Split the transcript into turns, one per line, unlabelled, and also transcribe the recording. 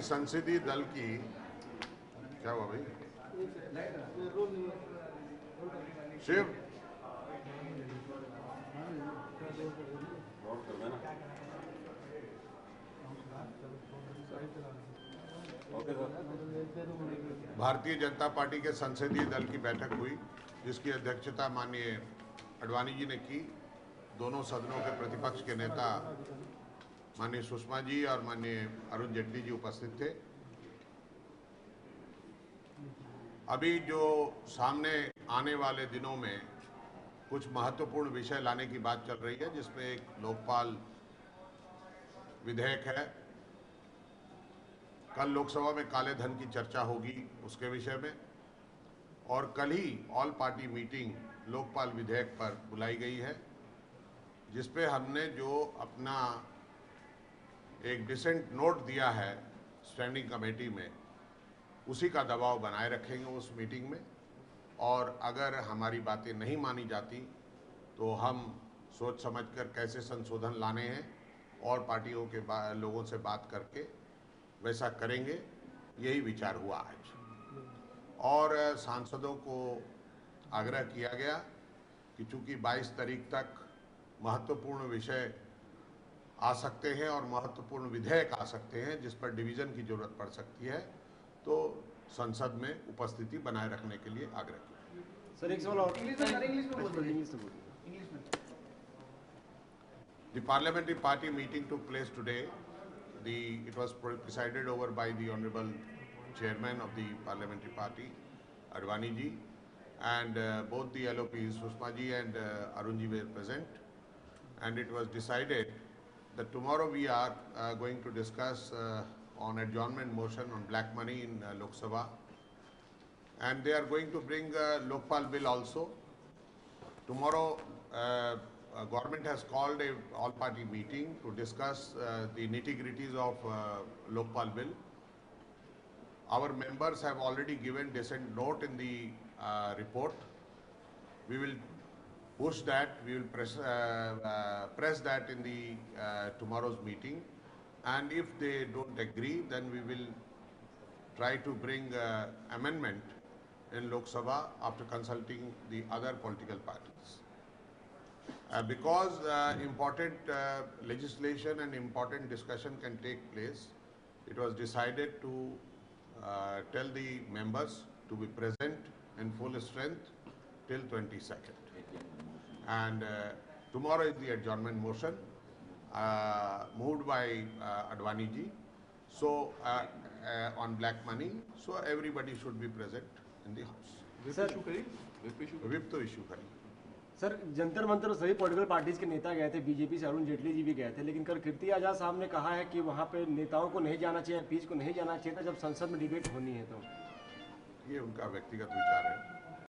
संसदीय दल की क्या हुआ भाई शिव भारतीय जनता पार्टी के संसदीय दल की बैठक हुई जिसकी अध्यक्षता माननीय अडवाणी जी ने की। दोनों सदनों के प्रतिपक्ष के नेता माननीय सुषमा जी और माननीय अरुण जेटली जी उपस्थित थे। अभी जो सामने आने वाले दिनों में कुछ महत्वपूर्ण विषय लाने की बात चल रही है, जिसमें एक लोकपाल विधेयक है। कल लोकसभा में काले धन की चर्चा होगी उसके विषय में, और कल ही ऑल पार्टी मीटिंग लोकपाल विधेयक पर बुलाई गई है, जिसपे हमने जो अपना एक डिसेंट नोट दिया है स्टैंडिंग कमेटी में, उसी का दबाव बनाए रखेंगे उस मीटिंग में। और अगर हमारी बातें नहीं मानी जाती तो हम सोच समझकर कैसे संशोधन लाने हैं और पार्टियों के लोगों से बात करके वैसा करेंगे। यही विचार हुआ आज। और सांसदों को आग्रह किया गया कि चूंकि 22 तारीख तक महत्वपूर्ण विषय आ सकते हैं और महत्वपूर्ण विधेयक आ सकते हैं जिस पर डिवीजन की जरूरत पड़ सकती है, तो संसद में उपस्थिति बनाए रखने के लिए आग्रह किया।
सर एक सवाल और
The parliamentary party meeting took place today. It was presided over by the Honorable Chairman of the Parliamentary Party, Advani ji, and both the LOPs, Sushma ji and Arun ji were present. And it was decided that tomorrow we are going to discuss on adjournment motion on black money in Lok Sabha. And they are going to bring Lokpal bill also. Tomorrow, government has called a all-party meeting to discuss the nitty-gritties of Lokpal bill. Our members have already given dissent note in the report. We will push that. We will press that in the tomorrow's meeting. And if they don't agree, then we will try to bring amendment in Lok Sabha after consulting the other political parties. Because important legislation and important discussion can take place, it was decided to tell the members to be present in full strength till 22nd. And tomorrow is the adjournment motion moved by Advani ji. So on black money, so everybody should be present in the house. Whip to issue करें।
Sir Jantar Mantar सभी political parties के नेता गए थे, BJP से अरुण जेटली जी भी गए थे, लेकिन कल कीर्ति आजाद साहब ने कहा है कि वहां पे नेताओं को नहीं जाना चाहिए, पीछ को नहीं जाना चाहिए था जब संसद में डिबेट होनी है। तो
ये उनका व्यक्तिगत विचार है।